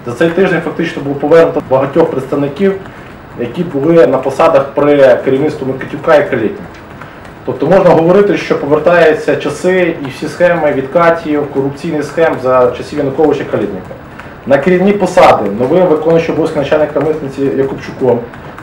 За цей тиждень фактично було повернуто багатьох представників, які були на посадах при керівництві Микитюка і Калєтніка. Тобто можна говорити, що повертаються часи і всі схеми відкатів, корупційних схем за часів Януковича і Калєтніка. На керівні посади новим виконуючим обов'язки начальника митниці Якубчуком,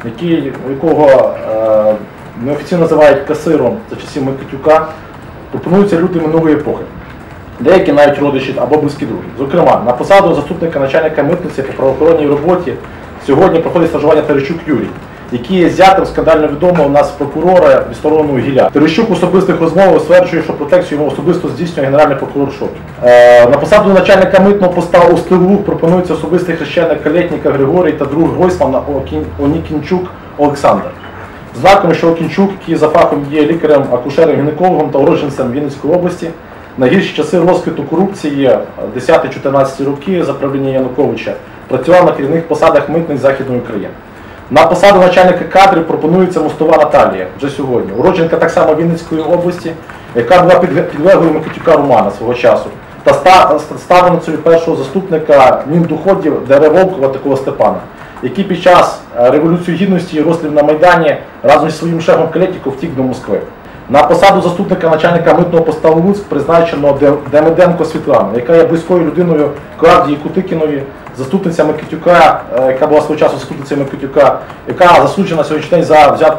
якого неофіційно називають касиром за часів Микитюка, пропонуються люди минулої епохи. Деякі навіть родичі або близькі друзі. Зокрема, на посаду заступника начальника митниці по правоохоронній роботі сьогодні проходить стажування Терещук Юрій, який є зятем скандально відомого у нас прокурора відстороненого Гіля. Терещук в особистих розмовах стверджує, що протекцію йому особисто здійснює генеральний прокурор Шокін. На посаду начальника митного поста у Стилу пропонується особистий хрещеник Калєтніка Григорій та друг Гройсмана Онікінчук Олександр. Знаком, що Окінчук, який за фахом є лікарем, акушером, гінекологом та уродженцем Вінницької області, на гірші часи розквіту корупції 10-14 роки за правління Януковича працював на керівних посадах митниць Західної України. На посаду начальника кадрів пропонується Мостова Наталія вже сьогодні. Уродженка так само Вінницької області, яка була підлеглою Микитюка Романа свого часу, та ставленицею першого заступника Міндоходів ДР Волкова такого Степана, який під час Революції Гідності і розстрілів на Майдані разом зі своїм шефом Калєтніком втік до Москви. На посаду заступника начальника митного поста Луцьк призначено Демиденко Світлану, яка є близькою людиною Клавдії Кутикінові, заступниця Микитюка, яка була свого часу заступницею Микитюка, яка засуджена сьогоднішній день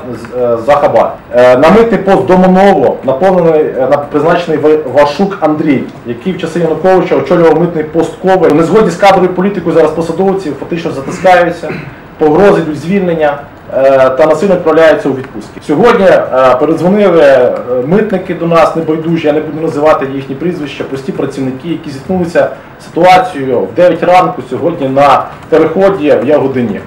за хабар. На митний пост Домоново призначений Вашук Андрій, який в часи Януковича очолював митний пост Коваль. Не згоді з кадровою політикою зараз посадовці фактично затискаються, погрози від звільнення та насильно відправляються у відпустки. Сьогодні передзвонили митники до нас, небайдужі, я не буду називати їхні прізвища, прості працівники, які зіткнулися з ситуацією в 9 ранку сьогодні на переході в Ягодині.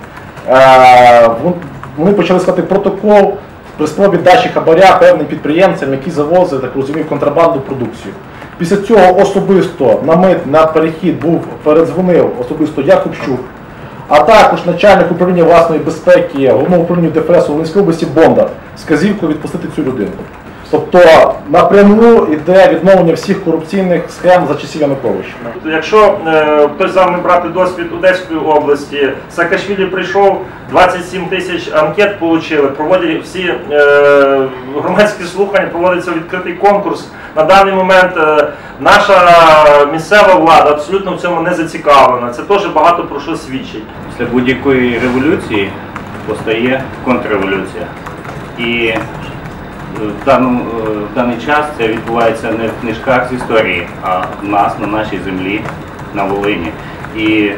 Вони почали складати протокол при спробі дачі хабаря певним підприємцям, які завозили, так розумію, контрабандну продукцію. Після цього особисто на перехід передзвонив особисто Якубчук, а також начальник управління власної безпеки Головного управління ДФС у Волинській області Бондар з вказівкою відпустити цю людину. Тобто напряму йде відновлення всіх корупційних схем за часів Януковича. Якщо хтось з вами брати досвід Одеської області, Саакашвілі прийшов, 27 тисяч анкет отримали, проводять всі громадські слухання, проводиться відкритий конкурс. На даний момент наша місцева влада абсолютно в цьому не зацікавлена. Це теж багато про що свідчить. Після будь-якої революції постає контрреволюція. І в даний час це відбувається не в книжках з історії, а в нас, на нашій землі, на Волині. І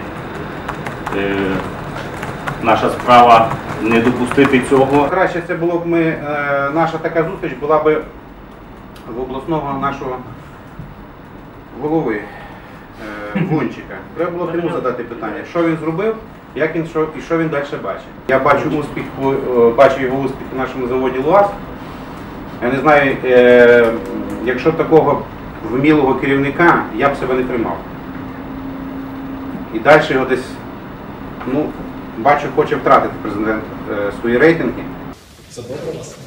наша справа не допустити цього. Краще це було б наша така зустріч була б в обласного нашого голови Гунчика. Треба було йому задати питання, що він зробив, як він і що він далі бачить. Я бачу його успіх на нашому заводі ЛУАЗ. Я не знаю, якщо б такого вмілого керівника, я б себе не тримав. І далі його десь, бачу, хоче втратити президент свої рейтинги. Це добре у вас?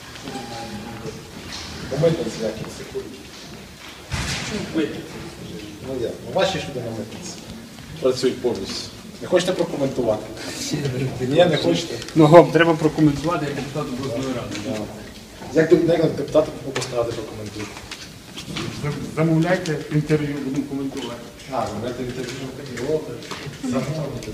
Митниці якісь. Чому митниці? Ну як? Ваші ж люди на митниці працюють повністю. Не хочете прокоментувати? Ні, не хочете? Ну, треба прокоментувати, як депутат обласної ради. Як депутати обласної ради прокоментують? Замовляйте інтерв'ю, будемо коментувати. Замовляйте інтерв'ю. Замовляйте.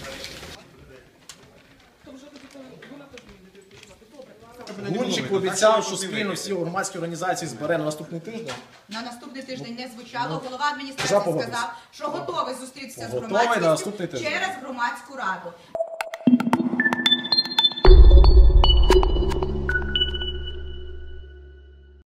Гунчик обіцяв, що спільно всі громадські організації збере на наступний тиждень. На наступний тиждень не звучало. Голова адміністрації сказав, що готовий зустрітися з громадськістю через громадську раду.